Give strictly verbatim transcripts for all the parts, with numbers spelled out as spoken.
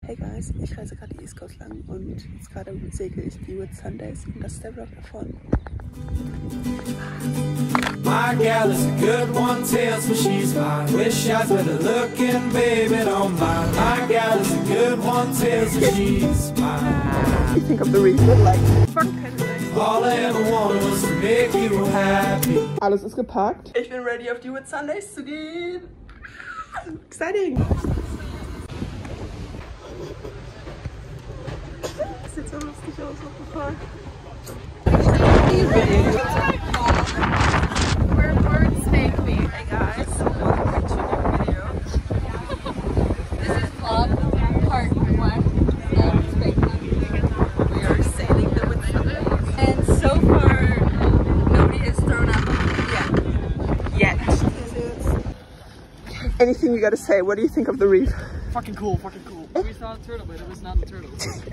Hey guys, ich reise gerade die East Coast lang und jetzt gerade segel ich die Whitsundays und das ist der Vlog davon. My gal is a good one, tells me she's mine. Wish I was better looking, baby, don't mind. My gal is a good one, tells me she's mine. You think of the reason, like, fuck all I ever wanted was to make you happy. Alles ist gepackt. Ich bin ready, auf die Whitsundays zu gehen. Exciting! Das sieht so lustig aus auf dem Park. We're bird snake me. Hey guys, welcome to a new video. This is vlog part one of Snake Me. We are sailing the Whitsundays. And so far, nobody has thrown up yet. Yet. Anything you gotta say? What do you think of the reef? Fucking cool, fucking cool. We saw a turtle, but it was not a turtle.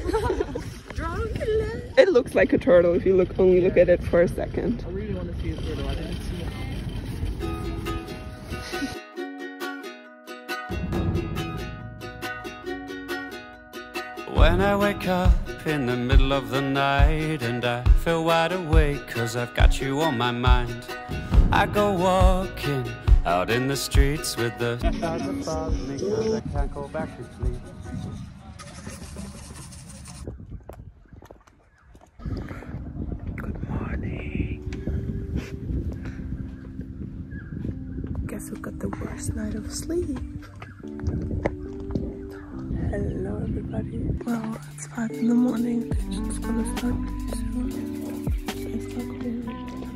It looks like a turtle if you look only look at it for a second. I really want to see a turtle. I didn't see it. When I wake up in the middle of the night and I feel wide awake cause I've got you on my mind, I go walking out in the streets with the stars above me cause I can't go back to sleep. Good morning. Guess who got the worst night of sleep? Hello everybody. Well, it's five in the morning. It's gonna start pretty soon. It's not cold.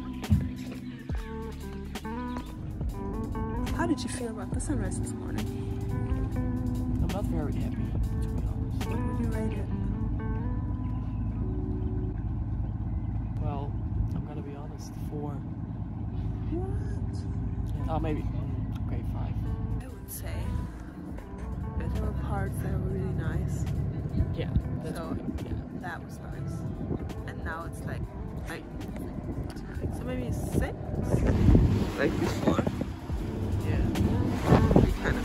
How did you feel about the sunrise this morning? I'm not very happy, to be honest. What would you rate it? Well, I'm gonna be honest, four. What? Yeah, oh, maybe. Okay, five. I would say that there were parts that were really nice. Yeah, that's So good. Yeah. that was nice. And now it's like, like, so maybe six? Like before. Yeah. We kind of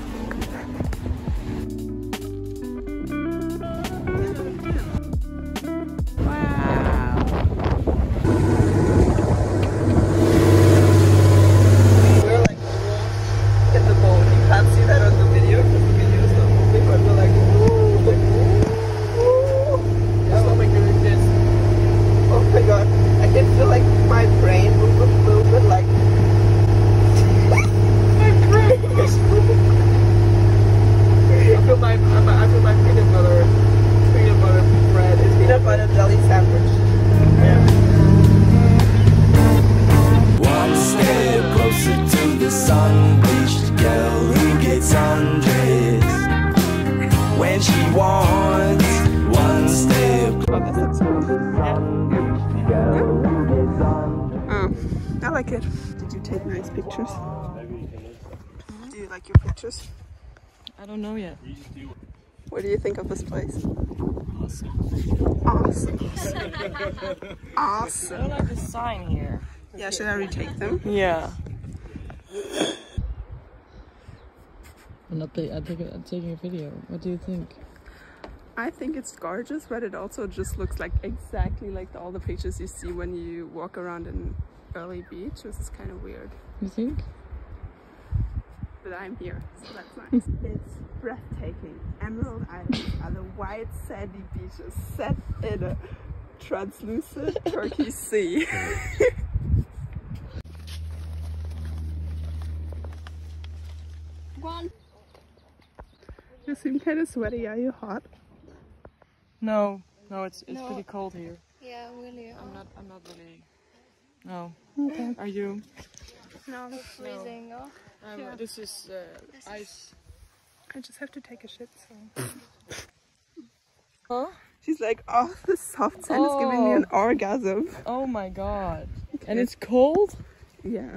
it. Did you take nice pictures? Do you like your pictures? I don't know yet. What do you think of this place? Awesome. Awesome. I Awesome. don't like the sign here. Yeah, should I retake them? Yeah. I'm not I'm taking, I'm taking a video. What do you think? I think it's gorgeous, but it also just looks like exactly like all the pictures you see when you walk around in early beach, which is kind of weird. You think? But I'm here, so that's nice. It's breathtaking. Emerald Islands are the white sandy beaches set in a translucent turquoise sea. One. You seem kind of sweaty. Are you hot? No, no, it's it's No. pretty cold here. Yeah, really. I'm not I'm not really. No. Okay. Are you? No, I'm freezing. Oh. Um, Yeah. This is uh, ice. I just have to take a shit, so. Huh? She's like, oh, the soft sand is giving me an orgasm. Oh my god. Okay. And it's cold? Yeah.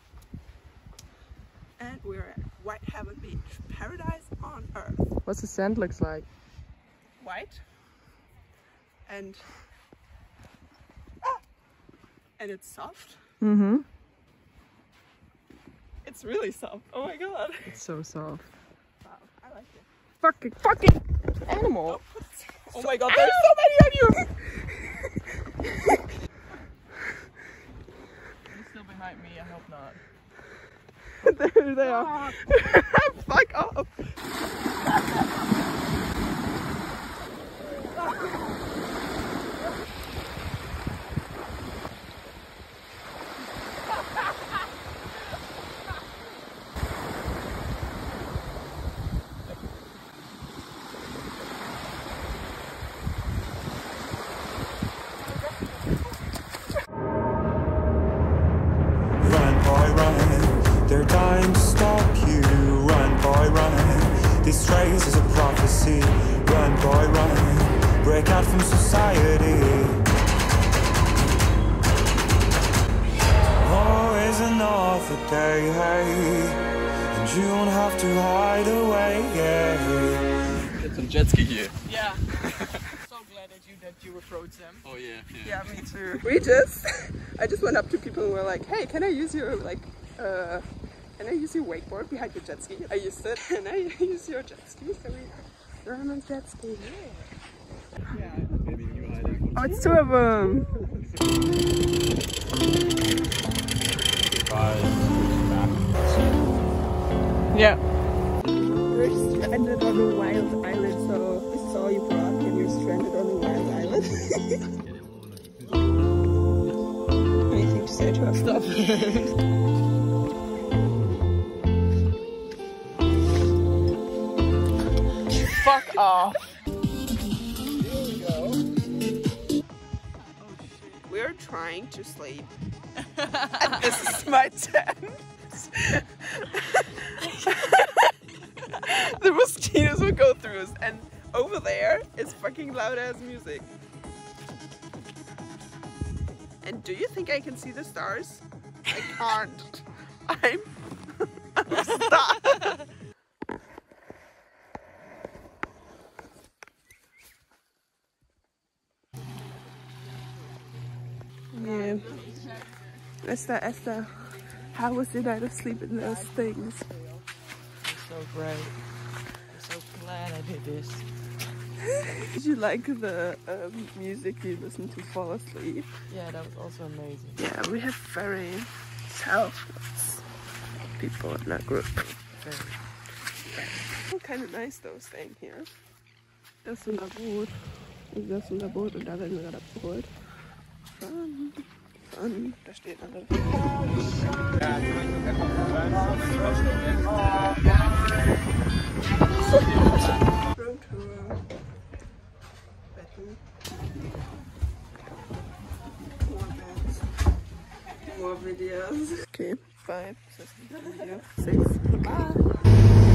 And we're at Whitehaven Beach, paradise on earth. What's the sand looks like? White. And ah, and it's soft. Mm-hmm. It's really soft. Oh my god. It's so soft. Wow, I like it. Fucking, fucking. animal. Oh my god, there's so many of you! He's still behind me, I hope not. There they are. Fuck off! They're dying to stop you. Run, boy, run. This race is a prophecy. Run, boy, run. Break out from society. Always another day, hey, and you don't have to hide away. It's a jet ski here. Yeah. So glad that you that you approached them. Oh yeah. Yeah, me too. We just, I just went up to people and were like, hey, can I use your, like, uh, can I use your wakeboard behind your jet ski? I used it. Can I use your jet ski? So we run on jet ski. Yeah. Maybe you hide. Oh, it's two of them. Yeah. We're stranded on a wild island, so we saw you vlog and you're stranded on a wild island. Anything to say to us? Stop. Fuck off. We're trying to sleep. And this is my tent. The mosquitoes will go through us, and over there is fucking loud ass music. And do you think I can see the stars? I can't. I'm, I'm stuck. Yeah. Esther, Esther, how was your night of sleep in those things? It's so great. I'm so glad I did this. Did you like the um, music you listened to fall asleep? Yeah, that was also amazing. Yeah, we have very selfless people in our group. Very. Oh, kind of nice though, staying here. Das ist unser Boot. Und das ist unser Boot und da werden wir gerade abgeholt. Fun, fun. Da steht alle. Room tour. Bedroom. More beds. More videos. Okay, five, six, video, six. Bye.